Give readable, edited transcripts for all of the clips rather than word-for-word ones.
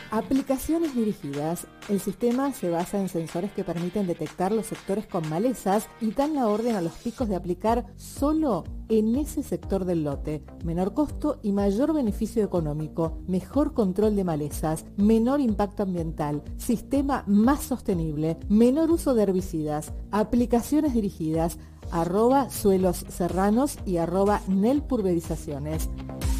Aplicaciones dirigidas. El sistema se basa en sensores que permiten detectar los sectores con malezas y dan la orden a los picos de aplicar solo en ese sector del lote. Menor costo y mayor beneficio económico, mejor control de malezas, menor impacto ambiental, sistema más sostenible, menor uso de herbicidas. Aplicaciones dirigidas, @suelos serranos y @nelpulverizaciones.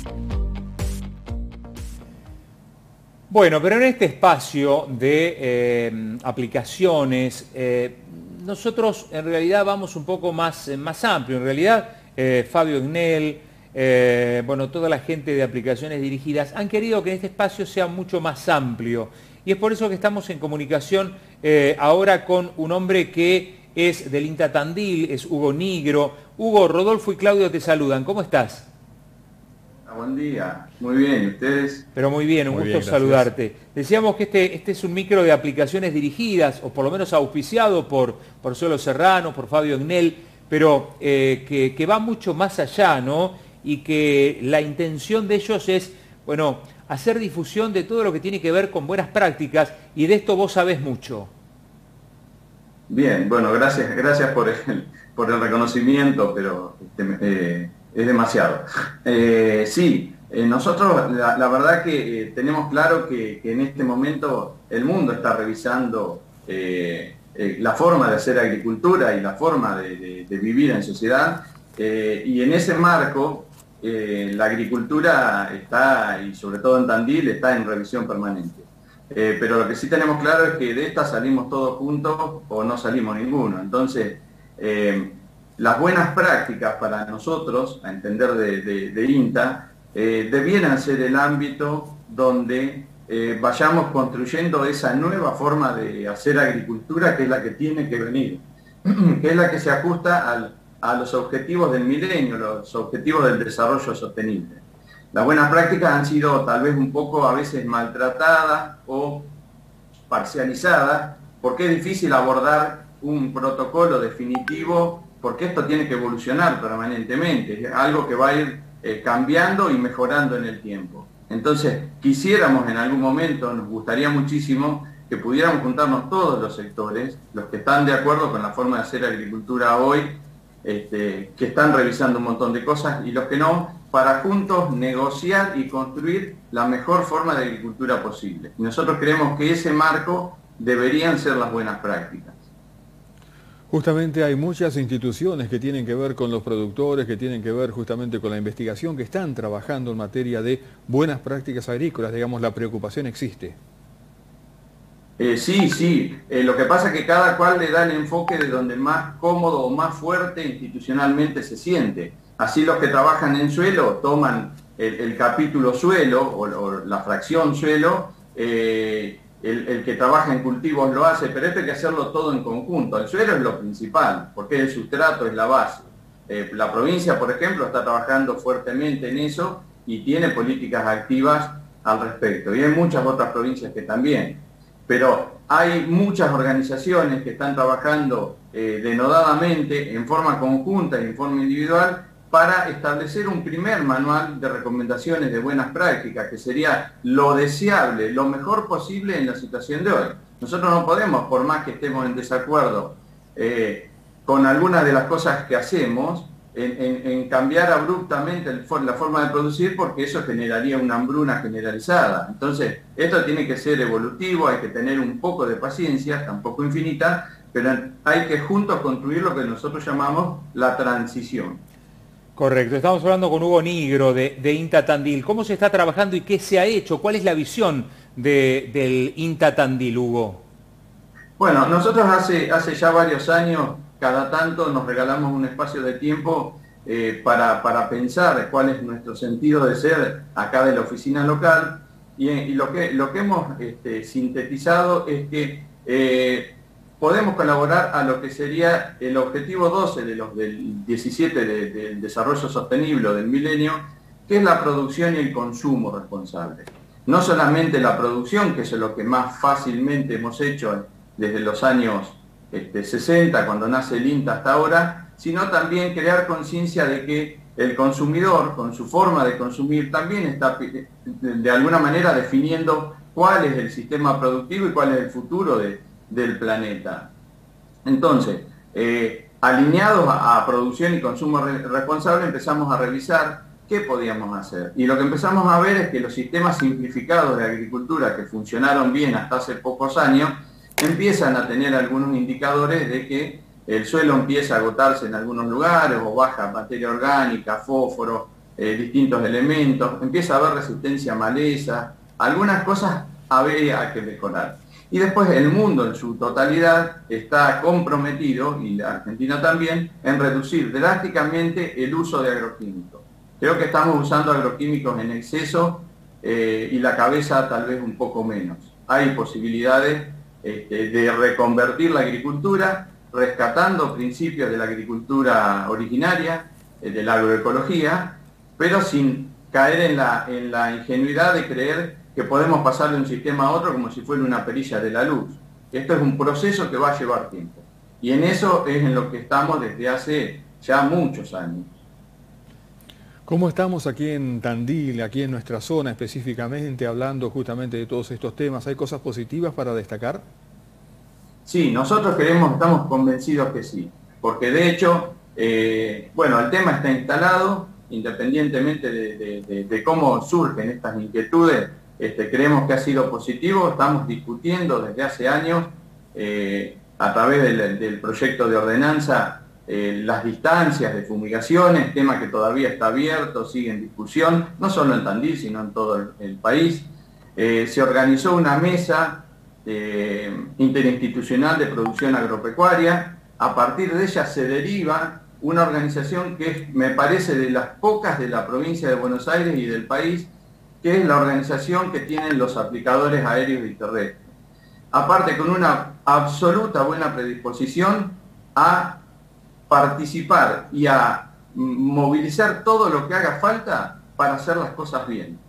Bueno, pero en este espacio de aplicaciones, nosotros en realidad vamos un poco más amplio. En realidad, Fabio Agnel, bueno, toda la gente de aplicaciones dirigidas han querido que este espacio sea mucho más amplio. Y es por eso que estamos en comunicación ahora con un hombre que es del INTA Tandil, es Hugo Nigro. Hugo, Rodolfo y Claudio te saludan. ¿Cómo estás? Buen día, muy bien, ¿y ustedes? Pero muy bien, un gusto saludarte. Decíamos que este es un micro de aplicaciones dirigidas, o por lo menos auspiciado por Suelo Serrano, por Fabio Agnel, pero que va mucho más allá, ¿no? Y que la intención de ellos es, bueno, hacer difusión de todo lo que tiene que ver con buenas prácticas, y de esto vos sabés mucho. Bien, bueno, gracias por el reconocimiento, pero es demasiado. Sí, nosotros la verdad que tenemos claro que en este momento el mundo está revisando la forma de hacer agricultura y la forma de vivir en sociedad, y en ese marco la agricultura está, y sobre todo en Tandil, está en revisión permanente. Pero lo que sí tenemos claro es que de esta salimos todos juntos o no salimos ninguno. Entonces, las buenas prácticas para nosotros, a entender de INTA, debieran ser el ámbito donde vayamos construyendo esa nueva forma de hacer agricultura, que es la que tiene que venir, que es la que se ajusta a los objetivos del milenio, los objetivos del desarrollo sostenible. Las buenas prácticas han sido tal vez un poco a veces maltratadas o parcializadas, porque es difícil abordar un protocolo definitivo, porque esto tiene que evolucionar permanentemente, es algo que va a ir cambiando y mejorando en el tiempo. Entonces, quisiéramos en algún momento, nos gustaría muchísimo que pudiéramos juntarnos todos los sectores, los que están de acuerdo con la forma de hacer agricultura hoy, que están revisando un montón de cosas, y los que no, para juntos negociar y construir la mejor forma de agricultura posible. Y nosotros creemos que ese marco deberían ser las buenas prácticas. Justamente hay muchas instituciones que tienen que ver con los productores, que tienen que ver justamente con la investigación, que están trabajando en materia de buenas prácticas agrícolas. Digamos, la preocupación existe. Sí. Lo que pasa es que cada cual le da el enfoque de donde más cómodo o más fuerte institucionalmente se siente. Así los que trabajan en suelo toman el capítulo suelo o la fracción suelo, el que trabaja en cultivos lo hace, pero esto hay que hacerlo todo en conjunto. El suelo es lo principal, porque el sustrato es la base. La provincia, por ejemplo, está trabajando fuertemente en eso y tiene políticas activas al respecto. Y hay muchas otras provincias que también. Pero hay muchas organizaciones que están trabajando denodadamente, en forma conjunta y en forma individual, para establecer un primer manual de recomendaciones de buenas prácticas, que sería lo deseable, lo mejor posible en la situación de hoy. Nosotros no podemos, por más que estemos en desacuerdo con algunas de las cosas que hacemos, en cambiar abruptamente la forma de producir, porque eso generaría una hambruna generalizada. Entonces, esto tiene que ser evolutivo, hay que tener un poco de paciencia, tampoco infinita, pero hay que juntos construir lo que nosotros llamamos la transición. Correcto, estamos hablando con Hugo Nigro de INTA Tandil. ¿Cómo se está trabajando y qué se ha hecho? ¿Cuál es la visión del INTA Tandil, Hugo? Bueno, nosotros hace ya varios años, cada tanto nos regalamos un espacio de tiempo para pensar cuál es nuestro sentido de ser acá de la oficina local, y lo que hemos sintetizado es que podemos colaborar a lo que sería el objetivo 12 del 17 del desarrollo sostenible del milenio, que es la producción y el consumo responsable. No solamente la producción, que es lo que más fácilmente hemos hecho desde los años 60, cuando nace el INTA, hasta ahora, sino también crear conciencia de que el consumidor, con su forma de consumir, también está de alguna manera definiendo cuál es el sistema productivo y cuál es el futuro del planeta. Entonces, alineados a producción y consumo responsable, empezamos a revisar qué podíamos hacer. Y lo que empezamos a ver es que los sistemas simplificados de agricultura que funcionaron bien hasta hace pocos años, empiezan a tener algunos indicadores de que el suelo empieza a agotarse en algunos lugares, o baja materia orgánica, fósforo, distintos elementos, empieza a haber resistencia a maleza, algunas cosas habría que mejorar. Y después el mundo en su totalidad está comprometido, y la Argentina también, en reducir drásticamente el uso de agroquímicos. Creo que estamos usando agroquímicos en exceso y la cabeza tal vez un poco menos. Hay posibilidades de reconvertir la agricultura, rescatando principios de la agricultura originaria, de la agroecología, pero sin caer en la ingenuidad de creer que podemos pasar de un sistema a otro como si fuera una perilla de la luz. Esto es un proceso que va a llevar tiempo. Y en eso es en lo que estamos desde hace ya muchos años. ¿Cómo estamos aquí en Tandil, aquí en nuestra zona específicamente, hablando justamente de todos estos temas? ¿Hay cosas positivas para destacar? Sí, nosotros estamos convencidos que sí, porque de hecho, bueno, el tema está instalado, independientemente de cómo surgen estas inquietudes, creemos que ha sido positivo. Estamos discutiendo desde hace años, a través del proyecto de ordenanza, las distancias de fumigaciones, tema que todavía está abierto, sigue en discusión, no solo en Tandil, sino en todo el país. Se organizó una mesa interinstitucional de producción agropecuaria. A partir de ella se deriva una organización que me parece de las pocas de la provincia de Buenos Aires y del país, que es la organización que tienen los aplicadores aéreos y terrestres. Aparte, con una absoluta buena predisposición a participar y a movilizar todo lo que haga falta para hacer las cosas bien.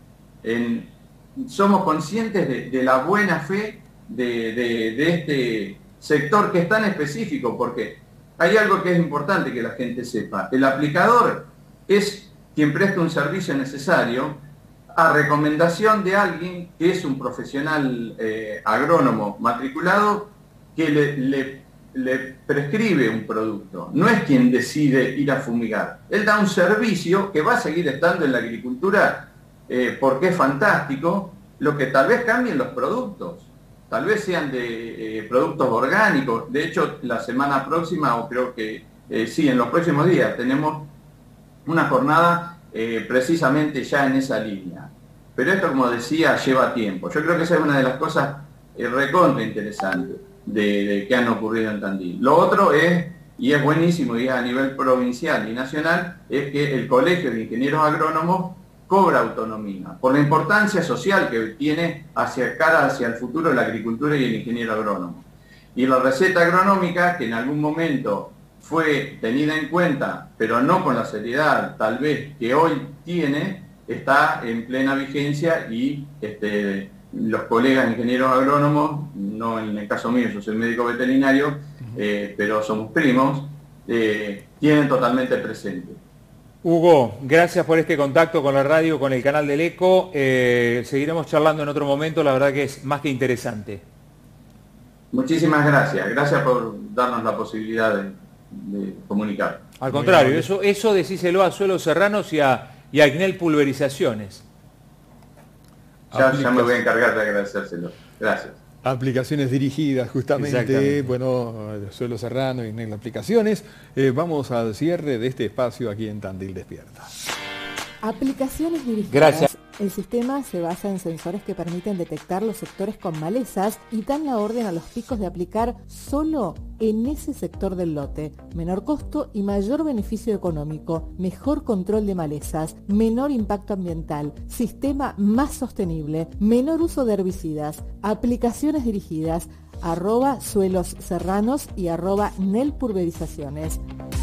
Somos conscientes de la buena fe de este sector, que es tan específico, porque hay algo que es importante que la gente sepa. El aplicador es quien presta un servicio necesario a recomendación de alguien que es un profesional agrónomo matriculado, que le prescribe un producto. No es quien decide ir a fumigar. Él da un servicio que va a seguir estando en la agricultura porque es fantástico. Lo que tal vez cambien los productos, tal vez sean de productos orgánicos. De hecho, la semana próxima, o creo que sí, en los próximos días, tenemos una jornada precisamente ya en esa línea. Pero esto, como decía, lleva tiempo. Yo creo que esa es una de las cosas recontra interesantes de que han ocurrido en Tandil. Lo otro es, y es buenísimo, y a nivel provincial y nacional, es que el Colegio de Ingenieros Agrónomos cobra autonomía, por la importancia social que tiene hacia el futuro de la agricultura y el ingeniero agrónomo. Y la receta agronómica, que en algún momento fue tenida en cuenta, pero no con la seriedad tal vez que hoy tiene, está en plena vigencia, y los colegas ingenieros agrónomos, no en el caso mío, yo soy médico veterinario, pero somos primos, tienen totalmente presente. Hugo, gracias por este contacto con la radio, con el canal del ECO. Seguiremos charlando en otro momento, la verdad que es más que interesante. Muchísimas gracias. Gracias por darnos la posibilidad de comunicar. Al contrario, eso decíselo a Suelos Serranos y a INEL Pulverizaciones. Ya me voy a encargar de agradecérselo. Gracias. Aplicaciones dirigidas, justamente, bueno, Suelos Serrano y INEL Aplicaciones. Vamos al cierre de este espacio aquí en Tandil Despierta. Aplicaciones dirigidas. Gracias. El sistema se basa en sensores que permiten detectar los sectores con malezas y dan la orden a los picos de aplicar solo en ese sector del lote. Menor costo y mayor beneficio económico, mejor control de malezas, menor impacto ambiental, sistema más sostenible, menor uso de herbicidas. Aplicaciones dirigidas, @Suelos Serranos y @NEL Pulverizaciones.